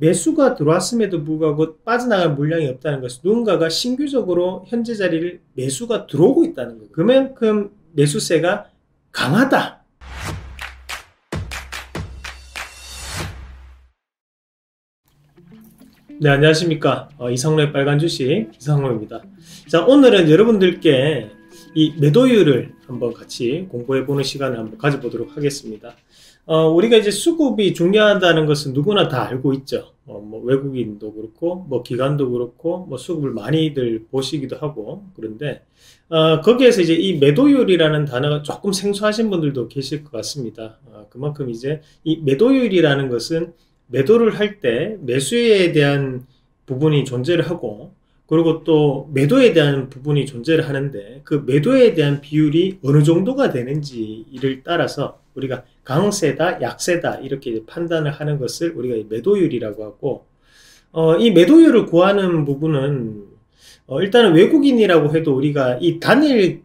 매수가 들어왔음에도 불구하고 빠져나갈 물량이 없다는 것은 누군가가 신규적으로 현재 자리를 매수가 들어오고 있다는 거예요. 그만큼 매수세가 강하다. 네, 안녕하십니까. 이상로의 빨간 주식 이상로입니다. 자, 오늘은 여러분들께 이 매도율을 한번 같이 공부해보는 시간을 한번 가져보도록 하겠습니다. 우리가 이제 수급이 중요하다는 것은 누구나 다 알고 있죠. 뭐 외국인도 그렇고, 뭐 기관도 그렇고, 뭐 수급을 많이들 보시기도 하고, 그런데, 거기에서 이제 이 매도율이라는 단어가 조금 생소하신 분들도 계실 것 같습니다. 그만큼 이제 이 매도율이라는 것은 매도를 할 때 매수에 대한 부분이 존재를 하고, 그리고 또 매도에 대한 부분이 존재를 하는데, 그 매도에 대한 비율이 어느 정도가 되는지를 따라서 우리가 강세다, 약세다 이렇게 판단을 하는 것을 우리가 매도율이라고 하고, 이 매도율을 구하는 부분은 일단은 외국인이라고 해도 우리가 이 단일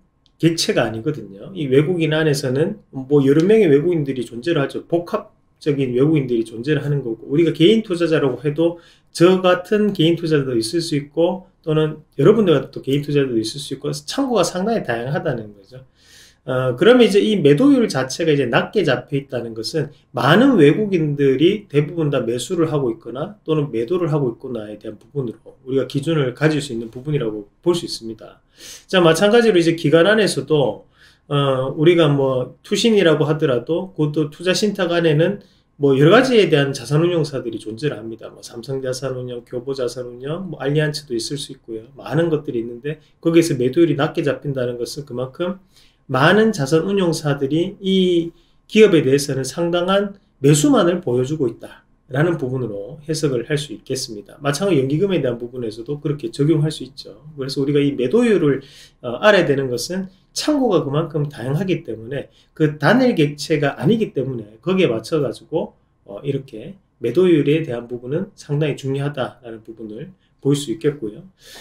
객체가 아니거든요. 이 외국인 안에서는 뭐 여러 명의 외국인들이 존재를 하죠. 복합적인 외국인들이 존재를 하는 거고, 우리가 개인 투자자라고 해도 저 같은 개인 투자자도 있을 수 있고, 또는 여러분들 같은 또 개인 투자자도 있을 수 있고, 창구가 상당히 다양하다는 거죠. 그러면 이제 이 매도율 자체가 이제 낮게 잡혀 있다는 것은 많은 외국인들이 대부분 다 매수를 하고 있거나 또는 매도를 하고 있구나에 대한 부분으로 우리가 기준을 가질 수 있는 부분이라고 볼 수 있습니다. 자, 마찬가지로 이제 기관 안에서도 우리가 뭐 투신이라고 하더라도 그것도 투자 신탁 안에는 뭐 여러 가지에 대한 자산운용사들이 존재를 합니다. 뭐 삼성자산운용, 교보자산운용, 뭐 알리안츠도 있을 수 있고요. 많은 것들이 있는데 거기에서 매도율이 낮게 잡힌다는 것은 그만큼 많은 자산운용사들이 이 기업에 대해서는 상당한 매수만을 보여주고 있다라는 부분으로 해석을 할 수 있겠습니다. 마찬가지로 연기금에 대한 부분에서도 그렇게 적용할 수 있죠. 그래서 우리가 이 매도율을 알아야 되는 것은 창구가 그만큼 다양하기 때문에 그 단일 객체가 아니기 때문에 거기에 맞춰 가지고 이렇게 매도율에 대한 부분은 상당히 중요하다라는 부분을 볼 수 있겠고요.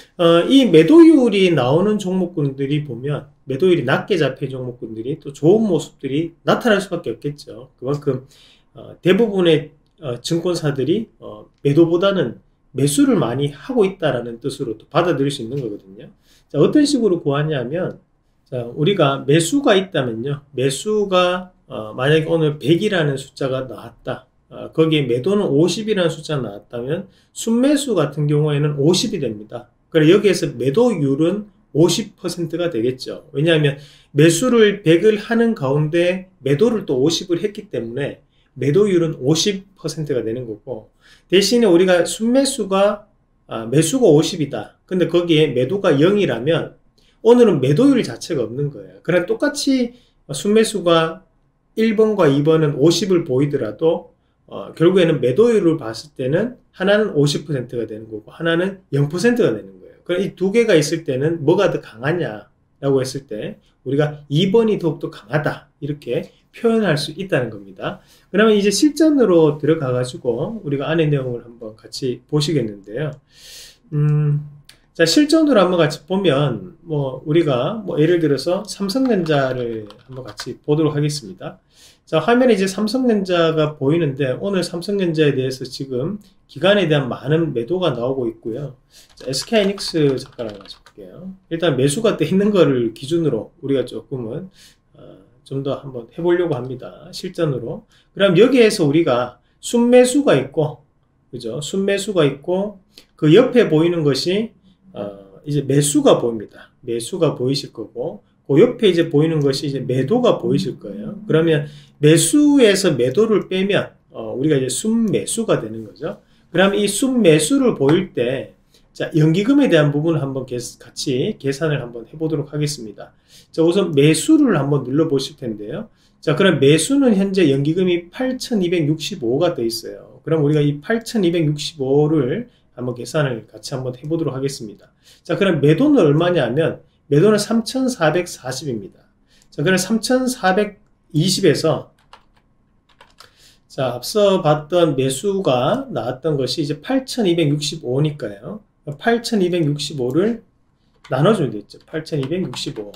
이 매도율이 나오는 종목군들이 보면 매도율이 낮게 잡힌 종목군들이 또 좋은 모습들이 나타날 수밖에 없겠죠. 그만큼 대부분의 증권사들이 매도보다는 매수를 많이 하고 있다라는 뜻으로 또 받아들일 수 있는 거거든요. 자, 어떤 식으로 구하냐면, 자, 우리가 매수가 있다면요. 매수가 만약에 오늘 100이라는 숫자가 나왔다. 거기에 매도는 50이라는 숫자가 나왔다면 순매수 같은 경우에는 50이 됩니다. 그래서 여기에서 매도율은 50%가 되겠죠. 왜냐하면 매수를 100을 하는 가운데 매도를 또 50을 했기 때문에 매도율은 50%가 되는 거고, 대신에 우리가 순매수가 매수가 50이다. 근데 거기에 매도가 0이라면 오늘은 매도율 자체가 없는 거예요. 그럼 똑같이 순매수가 1번과 2번은 50을 보이더라도 결국에는 매도율을 봤을 때는 하나는 50%가 되는 거고 하나는 0%가 되는 거예요. 그럼 이 두 개가 있을 때는 뭐가 더 강하냐라고 했을 때 우리가 2번이 더욱더 강하다 이렇게 표현할 수 있다는 겁니다. 그러면 이제 실전으로 들어가 가지고 우리가 안의 내용을 한번 같이 보시겠는데요. 자, 실전으로 한번 같이 보면 뭐 우리가 뭐 예를 들어서 삼성전자를 한번 같이 보도록 하겠습니다. 자, 화면에 이제 삼성전자가 보이는데 오늘 삼성전자에 대해서 지금 기관에 대한 많은 매도가 나오고 있고요. 자, SK하이닉스 잠깐 같이 볼게요. 일단 매수가 돼 있는 거를 기준으로 우리가 조금은 좀 더 한번 해보려고 합니다. 실전으로. 그럼 여기에서 우리가 순매수가 있고, 그죠? 순매수가 있고 그 옆에 보이는 것이 이제 매수가 보입니다. 매수가 보이실 거고, 그 옆에 이제 보이는 것이 이제 매도가 보이실 거예요. 그러면 매수에서 매도를 빼면 우리가 이제 순매수가 되는 거죠. 그럼 이 순매수를 보일 때, 자, 연기금에 대한 부분을 한번 같이 계산을 한번 해보도록 하겠습니다. 자, 우선 매수를 한번 눌러 보실 텐데요. 자, 그럼 매수는 현재 연기금이 8,265가 돼 있어요. 그럼 우리가 이 8,265를 한번 계산을 같이 한번 해보도록 하겠습니다. 자, 그럼 매도는 얼마냐면 매도는 3,440입니다. 자, 그럼 3,420에서 자, 앞서 봤던 매수가 나왔던 것이 이제 8,265니까요. 8,265를 나눠주면 되겠죠. 8,265.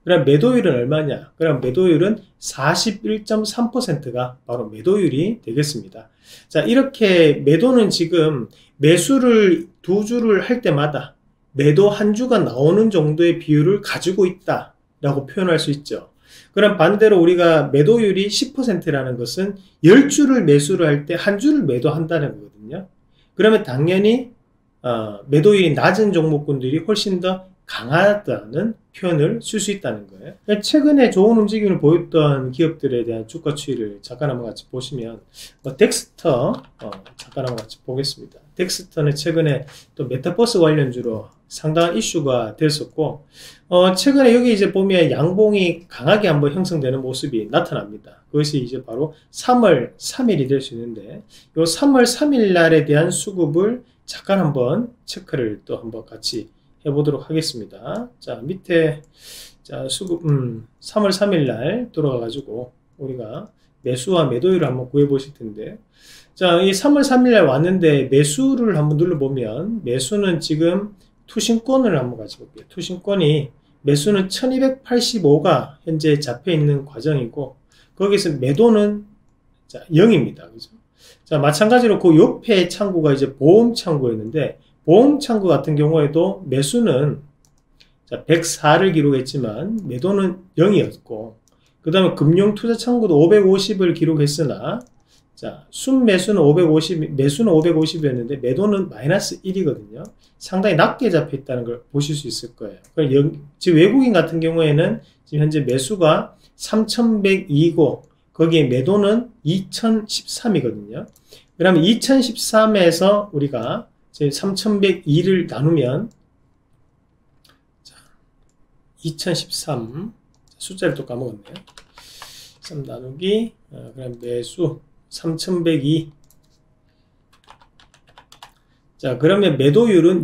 그럼 매도율은 얼마냐? 그럼 매도율은 41.3%가 바로 매도율이 되겠습니다. 자, 이렇게 매도는 지금 매수를 두 주를 할 때마다 매도 한 주가 나오는 정도의 비율을 가지고 있다 라고 표현할 수 있죠. 그럼 반대로 우리가 매도율이 10%라는 것은 10주를 매수를 할 때 한 주를 매도한다는 거거든요. 그러면 당연히 매도율이 낮은 종목군들이 훨씬 더 강하다는 표현을 쓸 수 있다는 거예요. 최근에 좋은 움직임을 보였던 기업들에 대한 주가 추이를 잠깐 한번 같이 보시면 덱스터 잠깐 한번 같이 보겠습니다. 덱스터는 최근에 또 메타버스 관련주로 상당한 이슈가 됐었고 최근에 여기 이제 보면 양봉이 강하게 한번 형성되는 모습이 나타납니다. 그것이 이제 바로 3월 3일이 될 수 있는데 이 3월 3일 날에 대한 수급을 잠깐 한번 체크를 또 한번 같이 해보도록 하겠습니다. 자, 밑에 수급 3월 3일 날 들어가 가지고 우리가 매수와 매도율을 한번 구해 보실 텐데, 자, 이 3월 3일 날 왔는데 매수를 한번 눌러보면 매수는 지금 투신권을 한번 같이 볼게요. 투신권이 매수는 1285가 현재 잡혀 있는 과정이고 거기서 매도는 0입니다. 그죠? 자, 마찬가지로 그 옆에 창구가 이제 보험 창구였는데 보험 창구 같은 경우에도 매수는 104를 기록했지만 매도는 0이었고 그 다음에 금융투자 창구도 550을 기록했으나 자, 순매수는 550, 매수는 550이었는데 매도는 마이너스 1이거든요. 상당히 낮게 잡혀 있다는 걸 보실 수 있을 거예요. 지금 외국인 같은 경우에는 지금 현재 매수가 3102고 거기에 매도는 2013이거든요. 그러면 2013에서 우리가 3102를 나누면 2013 숫자를 또 까먹었네요. 3 나누기 그럼 매수 3102. 자, 그러면 매도율은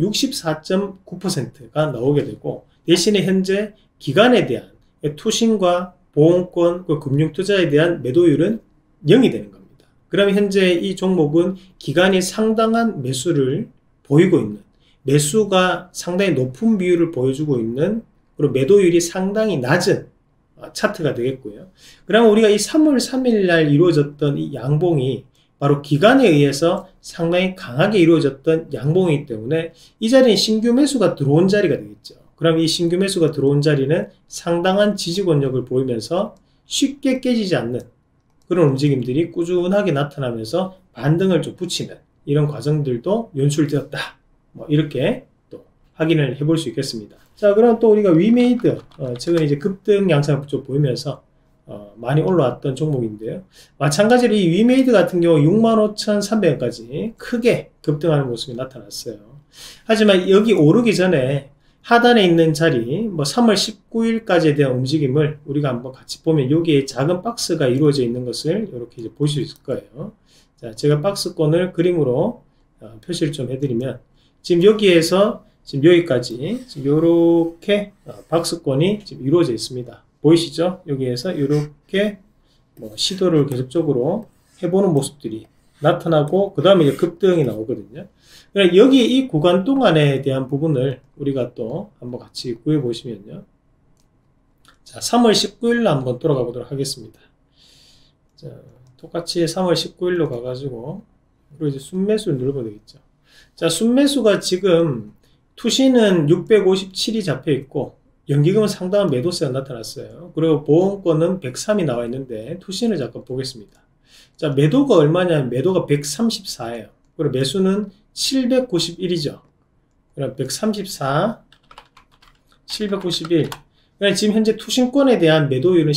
64.9%가 나오게 되고 대신에 현재 기간에 대한 투신과 보험권, 금융투자에 대한 매도율은 0이 되는 겁니다. 그러면 현재 이 종목은 기간이 상당한 매수를 보이고 있는, 매수가 상당히 높은 비율을 보여주고 있는, 그리고 매도율이 상당히 낮은 차트가 되겠고요. 그러면 우리가 이 3월 3일 날 이루어졌던 이 양봉이 바로 기간에 의해서 상당히 강하게 이루어졌던 양봉이기 때문에 이 자리는 신규 매수가 들어온 자리가 되겠죠. 그럼 이 신규 매수가 들어온 자리는 상당한 지지권력을 보이면서 쉽게 깨지지 않는 그런 움직임들이 꾸준하게 나타나면서 반등을 좀 붙이는 이런 과정들도 연출되었다. 뭐 이렇게 또 확인을 해볼 수 있겠습니다. 자, 그럼 또 우리가 위메이드 최근에 이제 급등 양상을 좀 보이면서 많이 올라왔던 종목인데요. 마찬가지로 이 위메이드 같은 경우 65,300원까지 크게 급등하는 모습이 나타났어요. 하지만 여기 오르기 전에 하단에 있는 자리 뭐 3월 19일까지에 대한 움직임을 우리가 한번 같이 보면 여기에 작은 박스가 이루어져 있는 것을 이렇게 이제 볼 수 있을 거예요. 자, 제가 박스권을 그림으로 표시를 좀 해드리면 지금 여기에서 지금 여기까지 지금 이렇게 박스권이 지금 이루어져 있습니다. 보이시죠? 여기에서 이렇게 뭐 시도를 계속적으로 해보는 모습들이 나타나고 그 다음에 이제 급등이 나오거든요. 그러니까 여기 이 구간 동안에 대한 부분을 우리가 또 한번 같이 구해 보시면요. 자, 3월 19일로 한번 돌아가 보도록 하겠습니다. 자, 똑같이 3월 19일로 가가지고 그리고 이제 순매수를 눌러보면 되겠죠. 자, 순매수가 지금 투시는 657이 잡혀 있고 연기금은 상당한 매도세가 나타났어요. 그리고 보험권은 103이 나와 있는데 투신을 잠깐 보겠습니다. 자, 매도가 얼마냐면 매도가 134예요. 그리고 매수는 791이죠. 그럼 134, 791. 그러니까 지금 현재 투신권에 대한 매도율은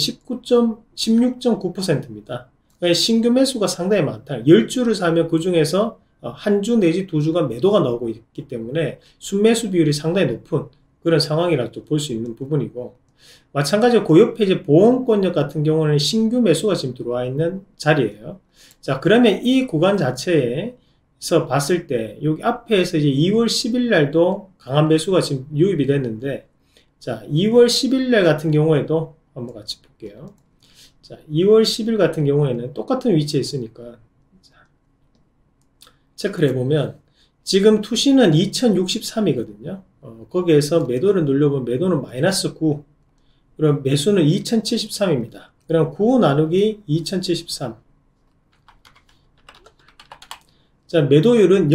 16.9%입니다. 그러니까 신규 매수가 상당히 많다. 10주를 사면 그 중에서 한 주 내지 두 주가 매도가 나오고 있기 때문에 순매수 비율이 상당히 높은 그런 상황이라 또 볼 수 있는 부분이고, 마찬가지로 그 옆에 이제 보험권역 같은 경우는 신규 매수가 지금 들어와 있는 자리예요. 자, 그러면 이 구간 자체에서 봤을 때 여기 앞에서 이제 2월 10일 날도 강한 매수가 지금 유입이 됐는데, 자, 2월 10일 날 같은 경우에도 한번 같이 볼게요. 자, 2월 10일 같은 경우에는 똑같은 위치에 있으니까 체크를 해보면 지금 투시는 2063이거든요. 거기에서 매도를 눌러보면 매도는 마이너스 9. 그럼 매수는 2073입니다. 그럼 9 나누기 2073. 자, 매도율은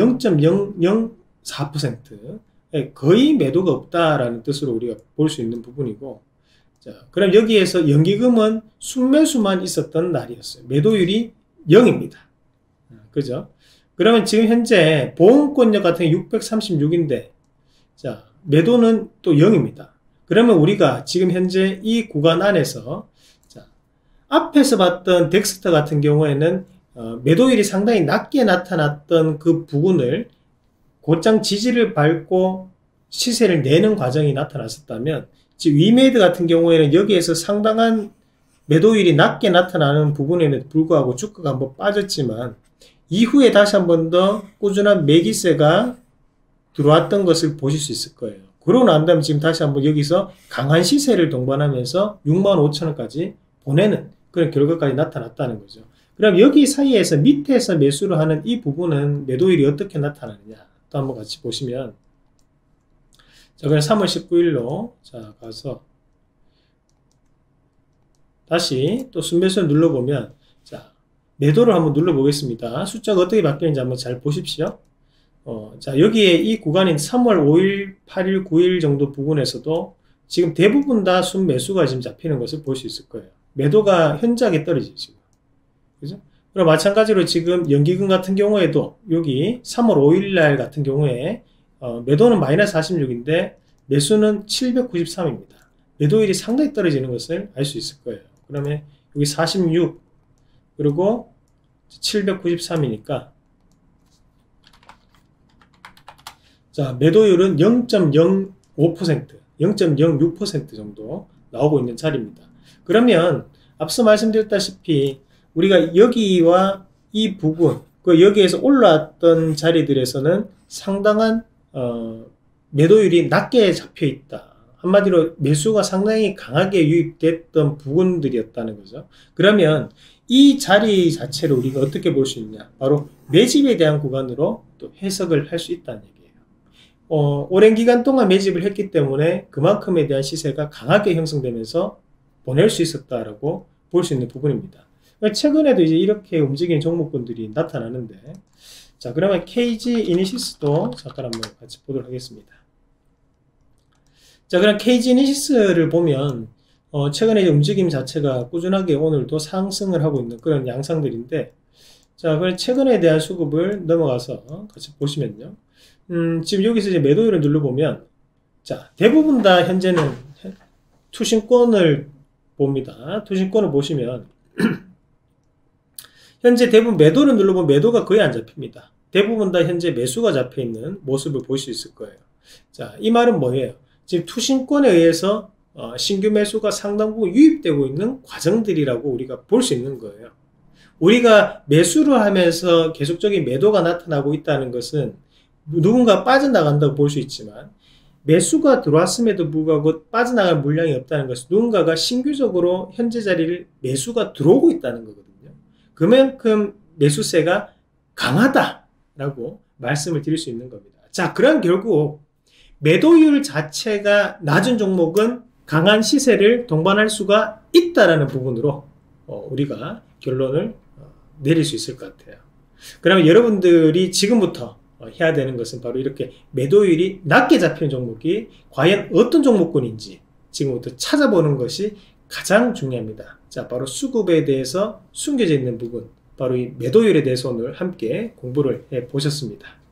0.004%. 거의 매도가 없다라는 뜻으로 우리가 볼 수 있는 부분이고, 자, 그럼 여기에서 연기금은 순매수만 있었던 날이었어요. 매도율이 0입니다. 그죠? 그러면 지금 현재 보험권역 같은 게 636인데, 자, 매도는 또 0입니다. 그러면 우리가 지금 현재 이 구간 안에서, 자, 앞에서 봤던 덱스터 같은 경우에는 매도율이 상당히 낮게 나타났던 그 부분을 곧장 지지를 밟고 시세를 내는 과정이 나타났었다면, 지금 위메이드 같은 경우에는 여기에서 상당한 매도율이 낮게 나타나는 부분에는 불구하고 주가가 한번 빠졌지만 이후에 다시 한 번 더 꾸준한 매기세가 들어왔던 것을 보실 수 있을 거예요. 그러고 난 다음에 지금 다시 한번 여기서 강한 시세를 동반하면서 65,000원까지 보내는 그런 결과까지 나타났다는 거죠. 그럼 여기 사이에서 밑에서 매수를 하는 이 부분은 매도율이 어떻게 나타나느냐 또 한번 같이 보시면, 자, 그럼 3월 19일로 자 가서 다시 또 순매수를 눌러보면, 자, 매도를 한번 눌러보겠습니다. 숫자가 어떻게 바뀌는지 한번 잘 보십시오. 자, 여기에 이 구간인 3월 5일, 8일, 9일 정도 부분에서도 지금 대부분 다 순매수가 지금 잡히는 것을 볼 수 있을 거예요. 매도가 현저하게 떨어지죠, 지금. 그죠? 그리고 마찬가지로 지금 연기금 같은 경우에도 여기 3월 5일 날 같은 경우에 매도는 마이너스 46인데 매수는 793입니다. 매도율이 상당히 떨어지는 것을 알 수 있을 거예요. 그러면 여기 46 그리고 793이니까 자, 매도율은 0.05%, 0.06% 정도 나오고 있는 자리입니다. 그러면 앞서 말씀드렸다시피 우리가 여기와 이 부분, 여기에서 올라왔던 자리들에서는 상당한 매도율이 낮게 잡혀 있다. 한마디로 매수가 상당히 강하게 유입됐던 부분들이었다는 거죠. 그러면 이 자리 자체를 우리가 어떻게 볼 수 있냐? 바로 매집에 대한 구간으로 또 해석을 할 수 있다는 얘기예요. 오랜 기간 동안 매집을 했기 때문에 그만큼에 대한 시세가 강하게 형성되면서 보낼 수 있었다라고 볼 수 있는 부분입니다. 최근에도 이제 이렇게 움직이는 종목군들이 나타나는데, 자, 그러면 KG 이니시스도 잠깐 한번 같이 보도록 하겠습니다. 자, 그럼 KG 이니시스를 보면 최근에 이제 움직임 자체가 꾸준하게 오늘도 상승을 하고 있는 그런 양상들인데, 자, 그럼 최근에 대한 수급을 넘어가서 같이 보시면요. 지금 여기서 이제 매도율을 눌러보면, 자, 대부분 다 현재는 투신권을 봅니다. 투신권을 보시면, 현재 대부분 매도를 눌러보면 매도가 거의 안 잡힙니다. 대부분 다 현재 매수가 잡혀 있는 모습을 볼 수 있을 거예요. 자, 이 말은 뭐예요? 지금 투신권에 의해서 신규 매수가 상당 부분 유입되고 있는 과정들이라고 우리가 볼 수 있는 거예요. 우리가 매수를 하면서 계속적인 매도가 나타나고 있다는 것은 누군가 빠져나간다고 볼 수 있지만, 매수가 들어왔음에도 불구하고 빠져나갈 물량이 없다는 것은 누군가가 신규적으로 현재 자리를 매수가 들어오고 있다는 거거든요. 그만큼 매수세가 강하다라고 말씀을 드릴 수 있는 겁니다. 자, 그럼 결국 매도율 자체가 낮은 종목은 강한 시세를 동반할 수가 있다라는 부분으로 우리가 결론을 내릴 수 있을 것 같아요. 그러면 여러분들이 지금부터 해야 되는 것은 바로 이렇게 매도율이 낮게 잡히는 종목이 과연 어떤 종목군인지 지금부터 찾아보는 것이 가장 중요합니다. 자, 바로 수급에 대해서 숨겨져 있는 부분, 바로 이 매도율에 대해서 오늘 함께 공부를 해 보셨습니다.